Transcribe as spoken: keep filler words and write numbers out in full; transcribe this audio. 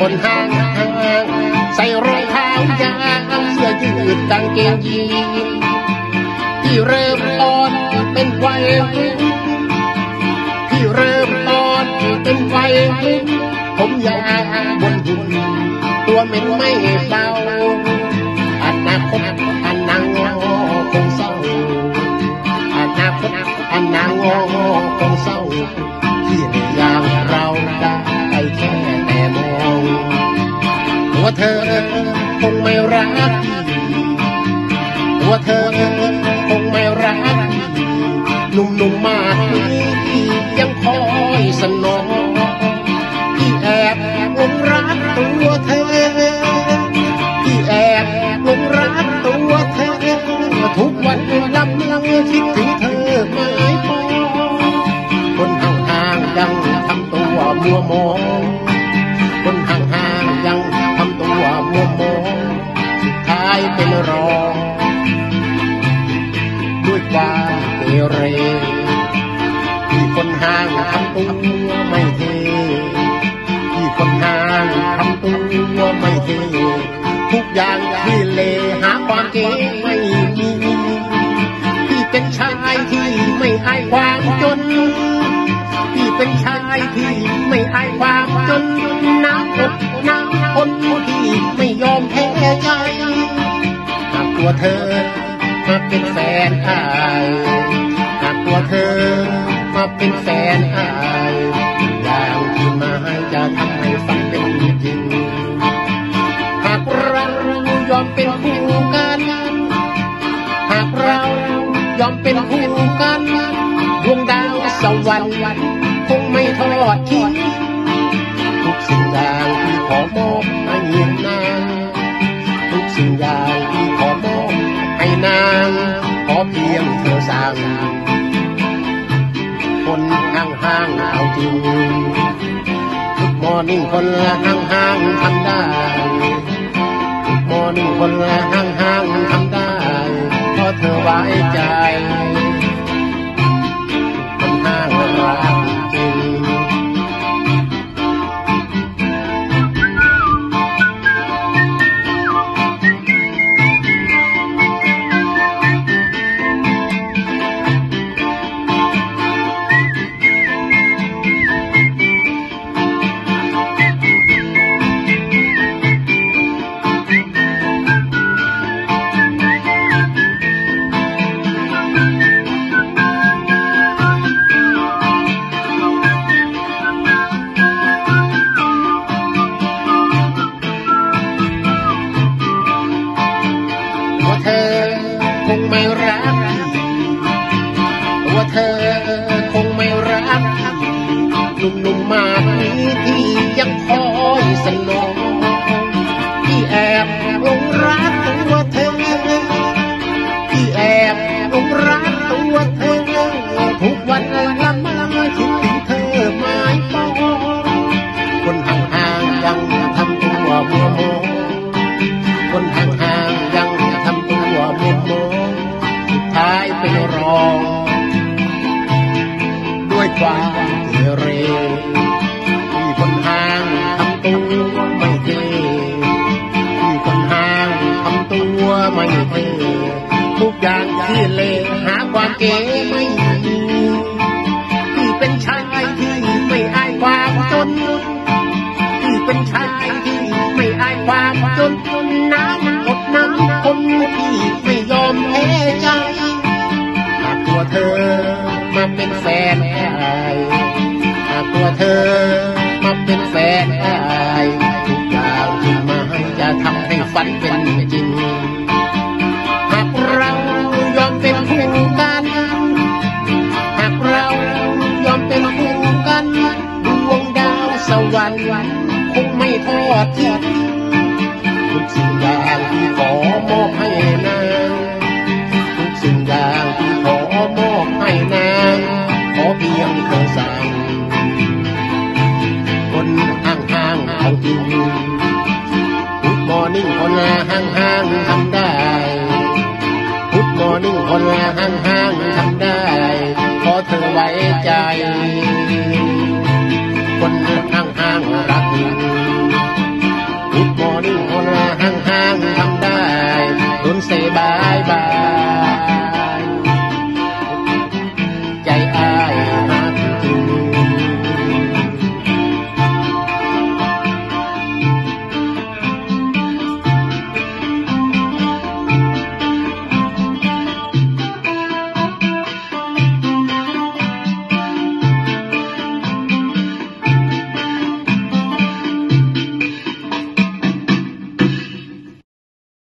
คนห่างห่างใส่รองเท้ายางเสื้อยืดกางเกงยีนที่เริ่มต้นเป็นวัยรุ่นที่เริ่มต้นเป็นวัยรุ่นผมยาวบนหุ่นตัวเหม็นไม่เบาอนาคตอันนางงอคงเศร้าอนาคตอันนางงอคงเศร้าที่ในยามเราได้แค่แต่มองตัวเธอคงไม่รักตัวเธอคงไม่รักหนุ่มๆมากที่ยังคอยสนองที่แอบหลงรักตัวเธอที่แอบหลงรักตัวเธอทุกวันลำลังคิดถึงเธอไม่พอคนห่างๆยังทำตัวมัวมองคนห่างๆยังทำตัวมัวมองสุดท้ายเป็นรองด้วยความเกเรที่คนห่างทำตัวไม่เท่ที่คนห่างทำตัวไม่เท่ทุกอย่างที่เลหาความเก๋ไม่มีที่เป็นชายที่ไม่อายความจนที่เป็นชายที่ไม่อายความจนน้ำอดน้ำคนที่ไม่ยอมแพ้ใจหากตัวเธอมาเป็นแฟนอายหากตัวเธอมาเป็นแฟนอายอย่างที่มาจะทำให้ฝันเป็นจริงหากเรายอมเป็นคู่กันหากเรายอมเป็นคู่กันดวงดาวสวรรค์คงไม่ทอดทิ้งทุกสิ่งอย่างที่ขอมอบให้นางทุกสิ่งอย่างที่ขอมอบให้นางขอเพียงเธอสั่งคนห่างๆเอาจริงทุกมอนิ่งคนห่างๆทำได้ทุกมอนิ่งคนห่างๆทำได้เพราะเธอไว้ใจคนห่างรักจริงหนุ่มๆมากนี้ที่ยังคอยสนองที่แอบหลงรักตัวเธอที่แอบหลงรักตัวเธอทุกวันละมาคิดถึงเธอไม่พอคนห่างๆยังทำตัวมัวมองคนห่างๆยังทำตัวมัวมองสุดท้ายเป็นรองด้วยความเกเรที่คนห่างทำตัวไม่เท่ที่คนห่างทำตัวไม่เท่ทุกอย่างที่เลวหาความเก๋ไม่มีที่เป็นชายที่ไม่อายความจนที่เป็นชายที่ไม่อายความจนน้ำอดน้ำคนที่ไม่ยอมแพ้ใจหากตัวเธอมาเป็นแฟนอายหากตัวเธอมาเป็นแฟนอายทุกอย่างที่มาจะทำให้ฝันเป็นจริงหากเรายอมเป็นคู่กันหากเรายอมเป็นคู่กันดวงดาวสวรรค์คงไม่ทอดทิ้งทุกสิ่งอย่างที่ขอมอบให้นางทุกสิ่งอย่างที่ขอมอบให้นางขอเพียงเธอสั่งคนห่างๆเอาจริงทุกมอนิ่งคนห่างๆทำได้ทุกมอนิ่งคนห่างๆทำได้ขอเธอไว้ใจคนห่างๆรักจริง Good morning คนห่างห่างทำได้ Don't say bye bye